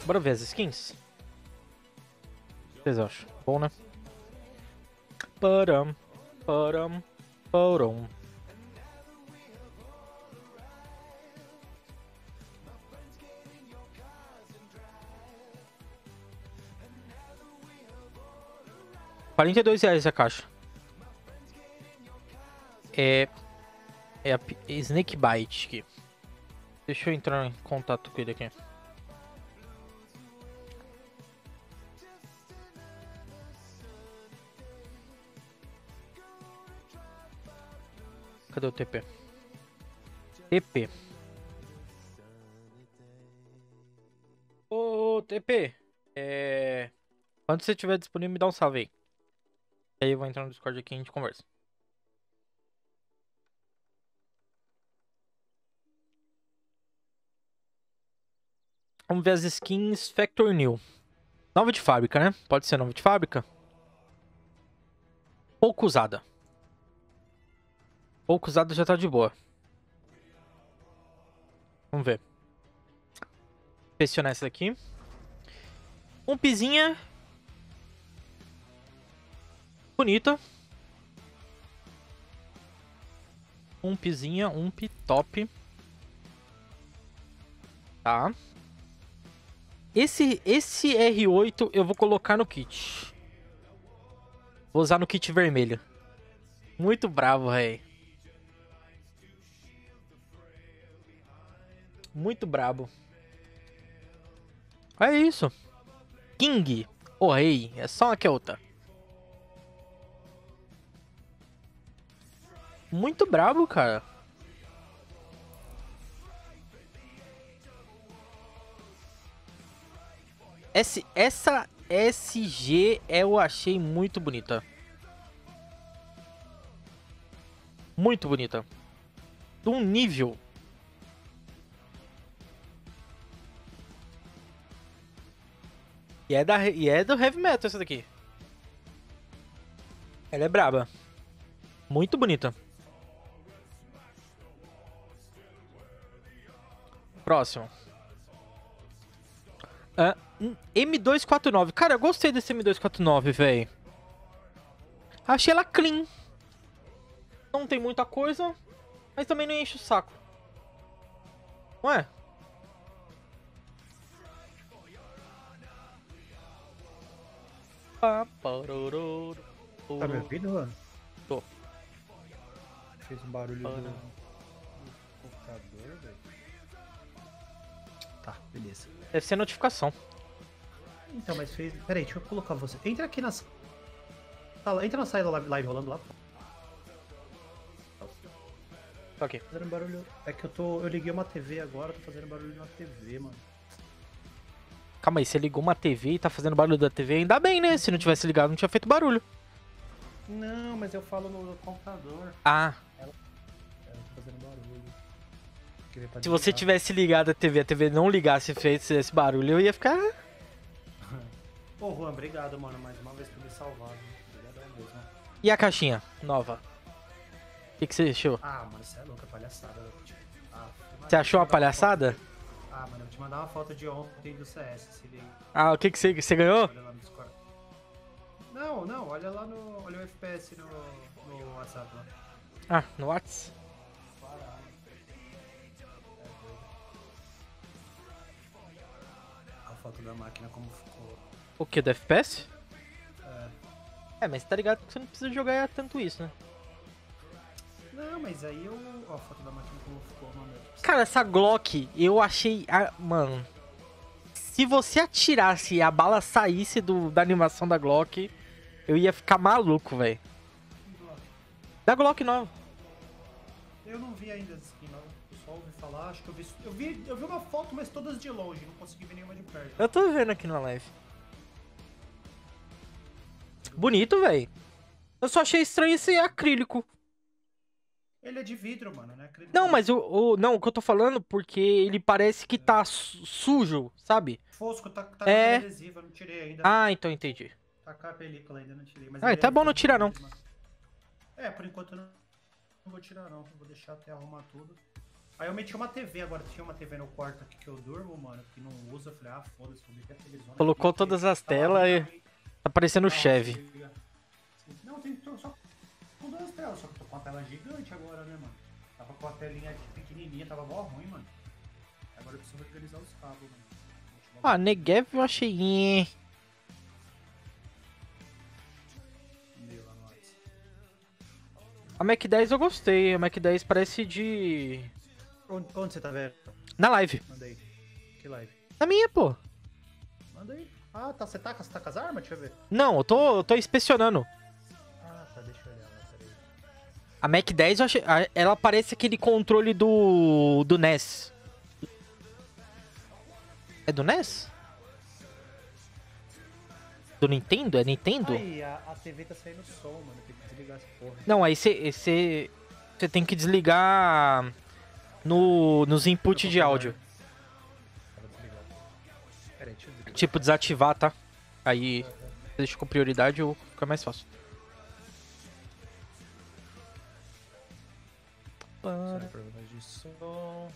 Bora ver as skins? O que vocês acham? Bom, né? Param, param, param. R$ 42 a caixa. É a Snake Bite aqui. Deixa eu entrar em contato com ele aqui. Cadê o TP? TP. Ô, TP. Quando você estiver disponível, me dá um salve aí. Aí eu vou entrar no Discord aqui e a gente conversa. Vamos ver as skins Factor New. Nova de fábrica, né? Pode ser nova de fábrica. Pouco usada. Pouco usada já tá de boa. Vamos ver. Selecionar essa daqui. Pizinha. Bonita. Pizinha, top. Tá. Esse R8 eu vou colocar no kit. Vou usar no kit vermelho. Muito bravo, véi. Muito brabo. É isso. King. O rei. É só uma que é outra. Muito brabo, cara. Essa SG eu achei muito bonita. Muito bonita. De um nível. E é do Heavy Metal essa daqui. Ela é braba. Muito bonita. Próximo. M249. Cara, eu gostei desse M249, velho. Achei ela clean. Não tem muita coisa, mas também não enche o saco. Não é? Tá me ouvindo, Juan? Tô. Fez um barulho do computador, velho. Tá, beleza. Deve ser notificação. Então, mas fez... Peraí, deixa eu colocar você. Entra aqui na sala. Entra na saída da live rolando lá. Ok. Fazendo barulho... É que eu liguei uma TV agora, tô fazendo barulho na TV, mano. Calma aí, você ligou uma TV e tá fazendo barulho da TV? Ainda bem, né? Se não tivesse ligado, não tinha feito barulho. Não, mas eu falo no computador. Ah. Ela tá fazendo barulho. Se você tivesse ligado a TV não ligasse e fez esse barulho, eu ia ficar... Ô, Juan, obrigado, mano, mais uma vez por me salvar. Obrigadão mesmo. E a caixinha nova? O que você achou? Ah, mano, você é louca, palhaçada. Você achou uma palhaçada? Ah, mano, eu vou te mandar uma foto de ontem do CS, se liga. Ah, o que você ganhou? Olha lá no Discord. Não, olha lá no... Olha o FPS no WhatsApp lá. Ah, no WhatsApp? A foto da máquina como ficou. O que, do FPS? É. Mas tá ligado que você não precisa jogar tanto isso, né? Não, mas aí eu... Ó, a foto da máquina como ficou, mano. Cara, essa Glock, eu achei... mano... Se você atirasse e a bala saísse da animação da Glock, eu ia ficar maluco, velho. Da Glock nova. Eu não vi ainda as skin nova. Eu só ouvi falar, acho que eu vi uma foto, mas todas de longe. Não consegui ver nenhuma de perto. Eu tô vendo aqui na live. Bonito, velho. Eu só achei estranho esse acrílico. Ele é de vidro, mano, né? Não, mas não, o que eu tô falando, porque ele parece que tá sujo, sabe? Fosco, tá com adesivo, eu não tirei ainda. Ah, então entendi. Tá com a película ainda, não tirei. Mas Tá bom não tirar, não. É, por enquanto eu não vou tirar, não. Vou deixar até arrumar tudo. Aí eu meti uma TV, agora tinha uma TV no quarto aqui que eu durmo, mano, que não usa. Eu falei, ah, foda-se, vou meter a televisão. Colocou todas as telas e tá parecendo o Chevy. Não, tem só com 2 telas, só que tô com uma tela gigante agora, né, mano? Tava com a telinha pequenininha, tava mó ruim, mano. Agora eu preciso organizar os cabos, mano. Ah, Negev eu achei. A Mac 10 eu gostei. A Mac 10 parece de. Onde você tá vendo? Na live. Manda aí. Que live? Na minha, pô. Manda aí. Ah, tá. Você tá com as armas? Deixa eu ver. Não, eu tô inspecionando. Ah, tá. Deixa eu olhar lá, peraí. A Mac 10 eu achei. Ela parece aquele controle do NES. É do NES? Do Nintendo? É Nintendo? Aí, a TV tá saindo som, mano. Tem que desligar essa porra. Não, aí você tem que desligar nos inputs de áudio. Tava desligado. Peraí, deixa eu desligar. Tipo, desativar, tá? Aí deixa com prioridade ou fica mais fácil. Só problemas de som.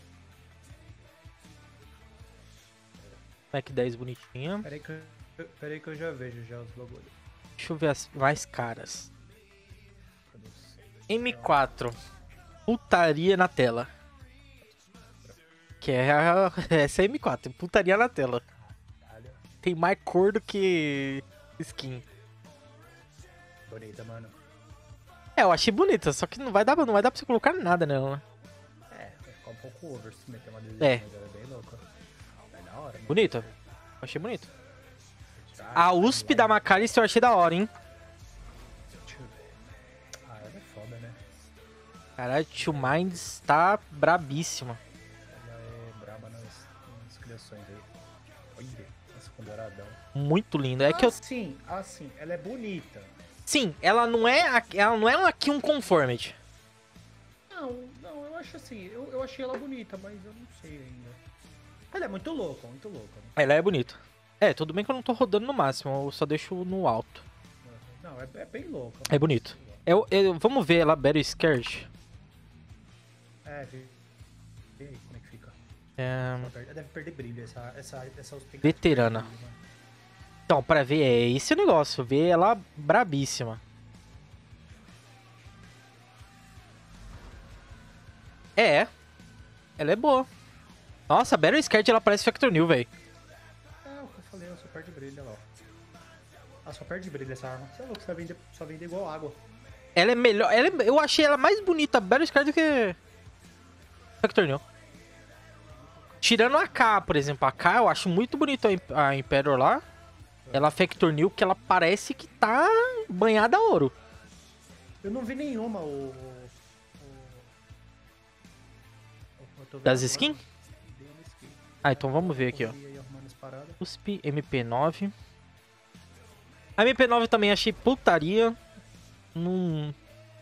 Mac 10 bonitinha. Peraí que eu já vejo já os bagulhos. Deixa eu ver as mais caras. Cadê você? M4. Putaria na tela. Que é essa é M4, putaria na tela. Caralho. Tem mais cor do que skin. Bonita, mano. É, eu achei bonita, só que não vai dar pra você colocar nada nela, né? Vai ficar um pouco over se meter uma adesiva, É. mas ela é bem louca. É da hora, mano. Bonita. Achei bonito. Tirar, A USP da Macalester eu achei da hora, hein? Deixa eu ver. Ah, ela é foda, né? Caralho, Two Minds tá brabíssima. Ela é braba nas criações aí. Olha, essa com douradão. Muito linda. É que eu. Sim, ela é bonita. Sim, ela não é aqui um conformity. Não, eu acho assim, eu achei ela bonita, mas eu não sei ainda. Ela é muito louca, muito louca. Ela é bonita. É, tudo bem que eu não tô rodando no máximo, eu só deixo no alto. Não, é bem louca. É bonito. Vamos ver ela, Battle Scared. E aí, como é que fica? É, Ela deve perder brilho, essa tem que Veterana. perder brilho, mano. Então, pra ver, é esse o negócio. Ver ela brabíssima. É. Ela é boa. Nossa, a Battle Scared ela parece Factor New, velho. É o que eu falei, ela só perde brilho, olha lá. Ela só perde brilho essa arma. Você é louco, você só vende igual água. Ela é melhor. Eu achei ela mais bonita, Battle Scared, do que Factor New. Tirando a K, por exemplo. A K eu acho muito bonita a Imperial lá. Ela Factor New, que ela parece que tá banhada a ouro. Eu não vi nenhuma, eu tô vendo Das agora, skins? dei uma skin. Ah, então vamos ver aqui, ó. Corri aí arrumando as paradas. USP MP9. A MP9 eu também achei putaria. Não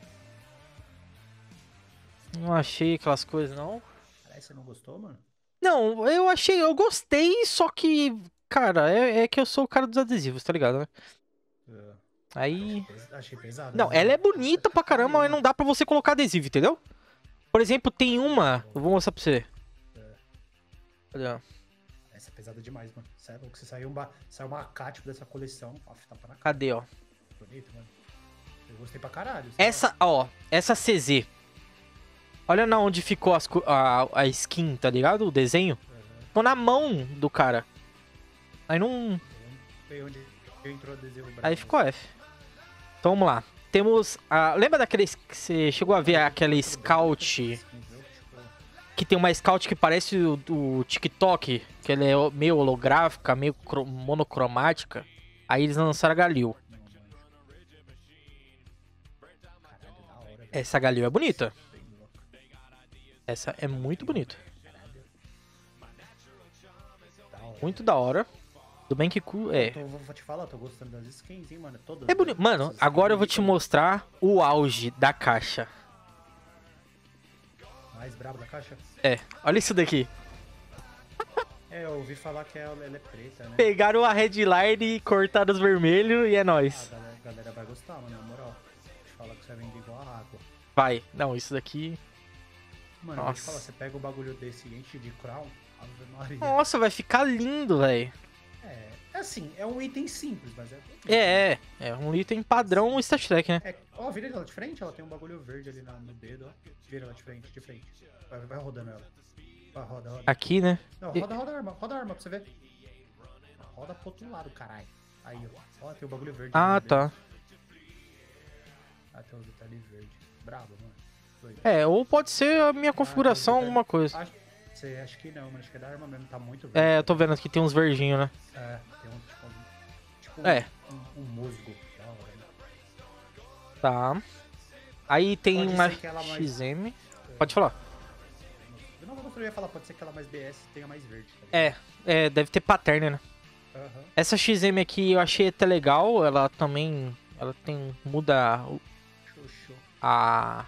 achei aquelas coisas, não. Caralho, você não gostou, mano? Não, eu gostei, só que, cara, é que eu sou o cara dos adesivos, tá ligado, né? Aí... Achei pesado. Não, né? ela é bonita pra caramba, mas não dá pra você colocar adesivo, entendeu? Por exemplo, tem uma... Eu vou mostrar pra você. Olha. Essa é pesada demais, mano. Você é louco, você saiu uma Cático dessa coleção. Ó, tapa na cara. Cadê, ó? Bonito, mano. Eu gostei pra caralho. Essa, ó, essa CZ. Olha na onde ficou a skin, tá ligado? O desenho. Ficou na mão do cara. Aí não... Foi onde entrou o adesivo branco. Aí ficou F. Então vamos lá. Temos a... Lembra daqueles que você chegou a ver aquela Scout? Que tem uma Scout que parece o TikTok. Que ela é meio holográfica, meio monocromática. Aí eles lançaram a Galil. Caralho, da hora. velho. Essa Galil é bonita. Bem louco. Essa é muito bonita. Da hora. Muito da hora. Tudo bem que... É. Vou te falar, tô gostando das skins, hein, mano. Todas. É bonito. Mano, agora eu vou te mostrar o auge da caixa. Mais brabo da caixa? É, olha isso daqui. É, eu ouvi falar que ela é preta, né? Pegaram a headline, cortaram os vermelhos e é Ah, nóis. a galera vai gostar, mano, na moral. Te falar que você vai vender igual a água. Vai. Não, isso daqui... Mano, eu vou te Nossa. falar, você pega o bagulho desse e enche de crown, Ave Maria. Nossa, vai ficar lindo, velho. É assim, é um item simples, mas é... É um item padrão Stat Trek, né? Ó, vira ela de frente, ela tem um bagulho verde ali no dedo, ó. Vira ela de frente, de frente. Vai rodando ela. Vai, roda. Aqui, né? Não, roda a arma pra você ver. Roda pro outro lado, caralho. Aí, ó. Ó, tem o bagulho verde. Ah, ali no tá. dedo. Ah, tem um detalhe verde. Brabo, mano. Doido. É, ou pode ser a minha configuração, tem um alguma coisa. Acho que não, mas acho que é da arma mesmo, tá muito verde. É, eu tô vendo aqui tem uns verdinhos, né? Tem um tipo É. um musgo. Da hora, né? Tá. Aí tem Pode uma ser que ela mais- XM. Pode falar. Eu ia falar, pode ser que ela mais BS tenha mais verde. Tá ligado? Deve ter pattern, né? Aham. Essa XM aqui eu achei até legal, ela também, muda Show. a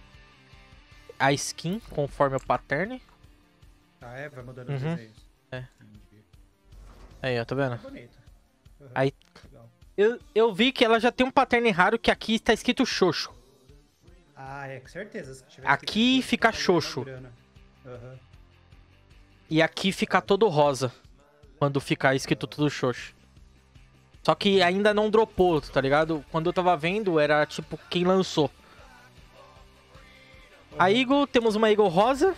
skin conforme o pattern. Ah, vai mudando os Uhum. desenhos. É. Entendi. Aí, ó, tá vendo? Bonita. Aham. Aí- Legal. Eu vi que ela já tem um pattern raro que aqui está escrito Xoxo. Ah, com certeza. Se tivesse Aqui escrito, fica tá valendo xoxo. uma grana. Aham. E aqui fica todo rosa. Quando ficar escrito tudo Xoxo. Só que ainda não dropou, tá ligado? Quando eu tava vendo, era tipo quem lançou. A Eagle, temos uma Eagle rosa.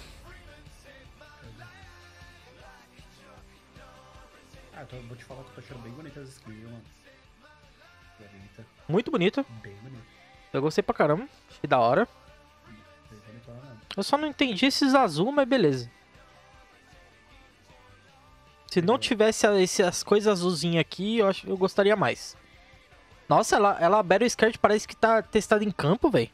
Vou te falar que eu tô achando bem bonitas as skins, viu, mano? Bonita. Muito bonita. Bem bonita. Eu gostei pra caramba. Achei da hora. Bem bonitona mesmo. Eu só não entendi esses azul, mas beleza. Se não tivesse as coisas azulzinhas aqui, eu gostaria mais. Nossa, ela Battle Skirt parece que tá testada em campo, velho.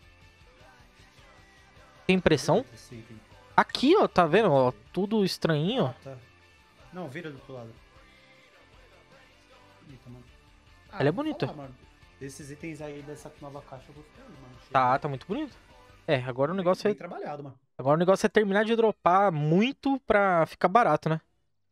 Tem impressão? Bonito esse item. Aqui, ó, tá vendo? Ó, tudo estranhinho, ó. Tá. Não, vira do outro lado. Bonita, mano. Ela é vou bonita. falar, mano. Desses itens aí dessa nova caixa eu gostei, mano. Tá muito bonito. É, agora o negócio bem é, trabalhado, mano. agora o negócio é terminar de dropar muito pra ficar barato, né?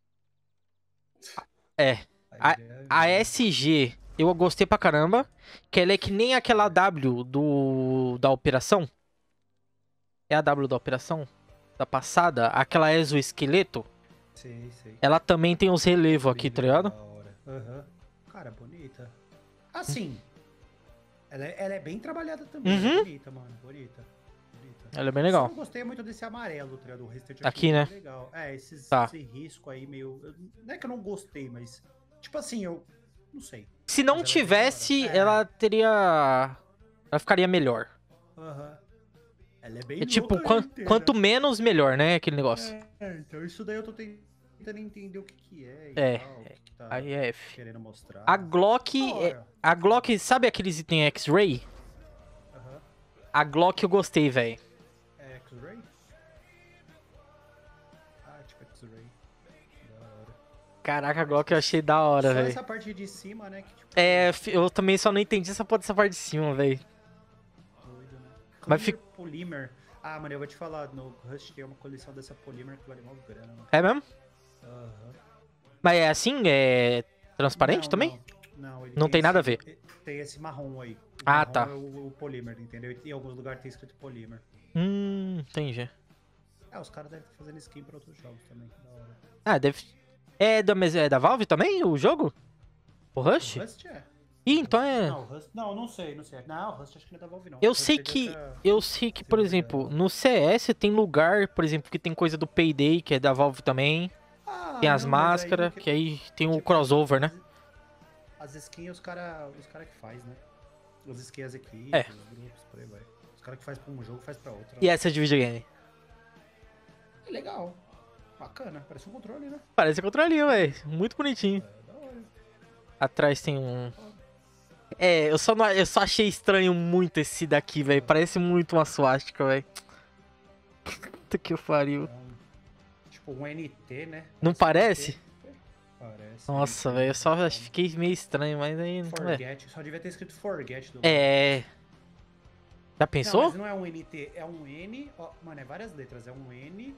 É. A SG, eu gostei pra caramba. Que ela é que nem aquela W da operação. É a W da operação? Da passada? Aquela exoesqueleto. Sei. Ela também tem os relevos aqui, tá ligado? Da hora. Aham. Cara, bonita. Assim, ela é bem trabalhada também. Uhum. É bonita, mano. Bonita. Ela é bem Só legal. não gostei muito desse amarelo, tá ligado? O restante eu Aqui, achei né? bem legal. Esse Tá. risco aí meio... Não é que eu não gostei, mas... Tipo assim, eu... Não sei. Se não Mas ela é tivesse, bem da hora. ela teria... Ela ficaria melhor. Aham. Ela é bem É tipo, louca, né, inteira. quanto menos, melhor, né? Aquele negócio. Então isso daí eu tô tentando entender o que é e É, tal, o que tá Aí é F. querendo mostrar. A Glock... Da hora. A Glock, sabe aqueles itens X-Ray? Aham. A Glock eu gostei, velho. É X-Ray? Tipo X-Ray. Da hora. Caraca, a Glock eu achei da hora, Só velho. essa parte de cima, né? Que, tipo, Eu também só não entendi essa parte de cima, velho. doido, né? Mas Clear Polymer. Ah, mano, eu vou te falar, no Rust tem uma coleção dessa Polymer que vale mó grana, mano. É mesmo? Aham. Mas é assim? É transparente Não, também? Não, ele Não tem nada a esse- ver. Tem esse marrom aí. O Ah, marrom tá. É o Polymer, entendeu? E em alguns lugares tem escrito Polymer. Entendi. Os caras devem estar fazendo skin pra outros jogos também. Que da hora. Ah, deve... É da Valve também, o jogo? O Rush? O Rust é. Ih, então é... Não, o Rust... Não sei. Não, o Rust acho que não é da Valve, não. Eu O Rust sei é que... dessa- Eu sei que, por exemplo, no CS tem lugar, por exemplo, que tem coisa do Payday, que é da Valve também. Ah, Tem as não, mas aí máscaras, que- que aí tem o tipo, crossover, né? As skins os cara que faz, né? As skins, as equipes, É. os grupos, por aí vai. Os caras que faz pra um jogo, faz pra outro. E essa de videogame? É legal. Bacana. Parece um controle, né? Parece controlinho, velho. Muito bonitinho. É da hora. Atrás tem um... eu só achei estranho muito esse daqui, velho. Parece muito uma suástica, velho. Puta que pariu. Tipo um NT, né? Não parece? NT. Parece. Nossa, NT. velho. Eu só fiquei meio estranho, mas aí... Forget. Só devia ter escrito Forget do Já Não, pensou? mas não é um NT, é um N. Ó, mano, é várias letras. É um N.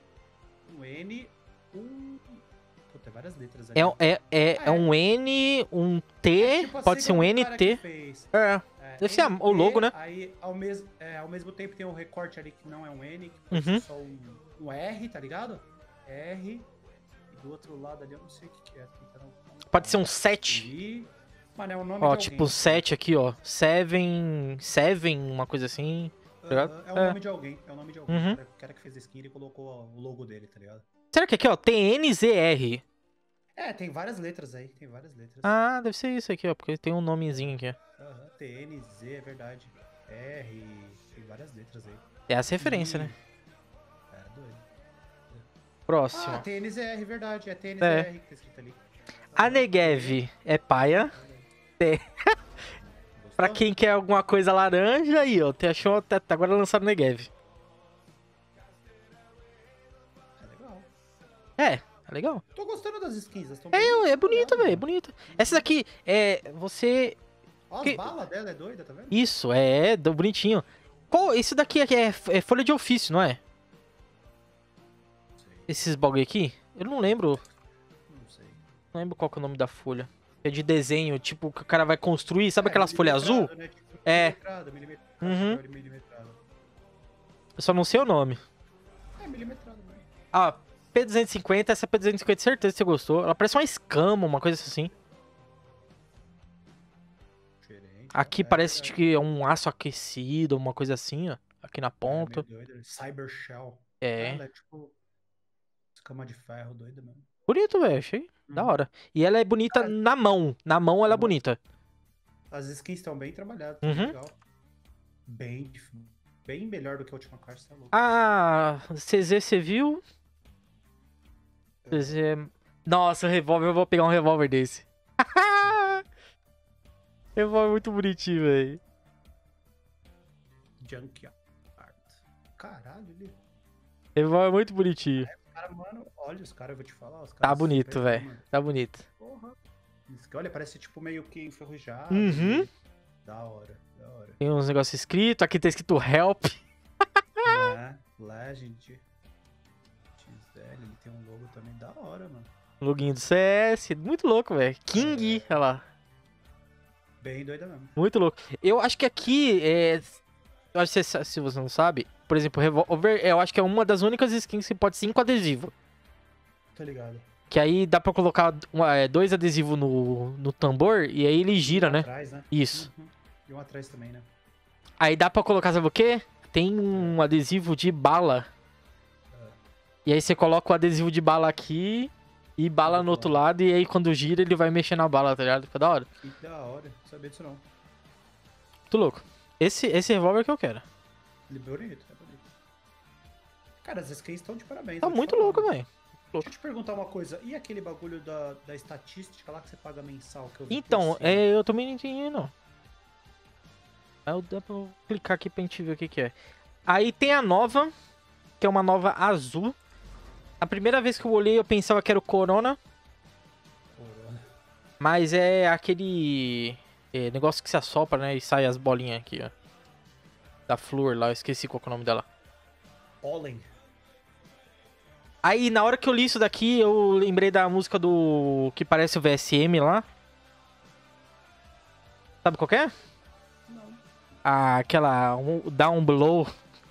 Puta, é várias letras ali. É um N, um T, Tipo a pode ser sigla um do cara que NT. fez. É. Deve ser o logo, né? Aí, ao mesmo tempo, tem um recorte ali que não é um N, que pode ser só um R, tá ligado? R. E do outro lado ali, eu não sei o que é. Pode ser um 7. E... Mano, é o nome Ó, de tipo alguém. 7 aqui, ó. Seven, uma coisa assim. Tá ligado? É o nome de alguém. É o nome de alguém. Uhum. O cara que fez a skin, ele colocou o logo dele, tá ligado? Será que aqui, ó, TNZR? Tem várias letras aí. Tem várias letras. Ah, deve ser isso aqui, ó, porque tem um nomezinho aqui. TNZ, é verdade. R, tem várias letras aí. É essa referência, né? Doido. Próximo. TNZR, verdade. É TNZR que tá escrito ali. A Negev é paia. Pra quem quer alguma coisa laranja, aí, ó. Achou até agora lançaram Negev. É legal. É legal. Tô gostando das skins. É bonito, velho, é bonito. Essa daqui, você... Ó, as balas dela é doida, tá vendo? Isso, bonitinho. Esse daqui é folha de ofício, não é? Esses bagulho aqui? Eu não lembro. Não sei. Não lembro qual que é o nome da folha. É de desenho, tipo, que o cara vai construir. Sabe aquelas folhas azul? Né? Tipo, Uhum. milimetrado. Eu só não sei o nome. Milimetrado mesmo. Ah, P250, essa P250, certeza que você gostou. Ela parece uma escama, uma coisa assim. Diferente. Aqui parece que é um aço aquecido, uma coisa assim, ó. Aqui na ponta. Cyber Shell. É. Ela é tipo escama de ferro, doida mesmo. Bonito, velho, achei. Da hora. E ela é bonita na mão. Na mão ela é bonita. As skins estão bem trabalhadas, legal. Bem melhor do que a última caixa, tá louco. Ah, CZ, você viu? CZ... Nossa, revólver, eu vou pegar um revólver desse. Revólver muito bonitinho, velho. Junkyard. Caralho, ele... Revólver muito bonitinho. Cara, mano, olha os caras, eu vou te falar. Os caras Tá bonito, velho. Tá bonito. Porra. Olha, parece tipo meio que enferrujado. Uhum. Da hora, da hora. Tem uns negócios escritos. Aqui tá escrito Help. Legend. XL, ele tem um logo também da hora, mano. Loginho do CS. Muito louco, velho. King, olha lá. Bem doida mesmo. Muito louco. Eu acho que aqui eu acho que se você não sabe, por exemplo, Revolver, eu acho que é uma das únicas skins que pode ser com adesivo. Tô ligado. Que aí dá pra colocar 2 adesivos no tambor e aí ele gira, né? Atrás, né? Isso. E um atrás também, né? Aí dá pra colocar, sabe o quê? Tem um adesivo de bala. E aí você coloca o adesivo de bala aqui e bala no outro lado. E aí quando gira ele vai mexer na bala, tá ligado? Fica da hora. Que da hora. Não sabia disso não. Muito louco. Esse revólver que eu quero. Ele é bonito, é bonito. Cara, as skins estão de parabéns. Tá muito louco, velho. Deixa eu te perguntar uma coisa. E aquele bagulho da estatística lá que você paga mensal? Que eu vi Então, eu também não entendi, não. Aí dá pra eu clicar aqui pra gente ver o que é. Aí tem a nova, que é uma nova azul. A primeira vez que eu olhei eu pensava que era o Corona. Mas é aquele negócio que se assopra, né? E sai as bolinhas aqui, ó. Da flor lá, eu esqueci qual que é o nome dela. Pollen. Aí, na hora que eu li isso daqui, eu lembrei da música do... que parece o VSM lá. Sabe qual que é? Não. Aquela... Down Below.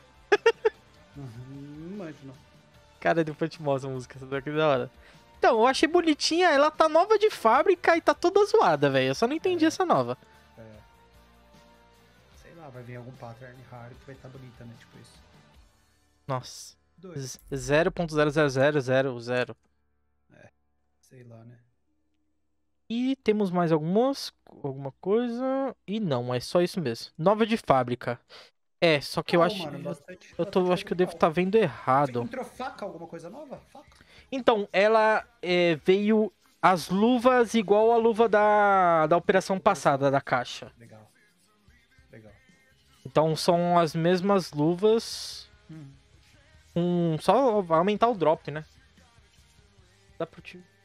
Imagina. Cara, depois eu te mostro a música, essa daqui é da hora. Então, eu achei bonitinha, ela tá nova de fábrica e tá toda zoada, velho. Eu só não entendi essa nova. Sei lá, vai vir algum pattern raro que vai estar bonita, né? Tipo isso. Nossa. 2. 0.00000. Sei lá, né? E temos mais alguma coisa. E não, é só isso mesmo. Nova de fábrica. Só que eu acho. Mano, acho que eu devo estar vendo errado. Entrou faca, alguma coisa nova? Faca? Então, ela veio as luvas igual a luva da operação passada da caixa. Legal. Então são as mesmas luvas. Só aumentar o drop, né? Dá pra te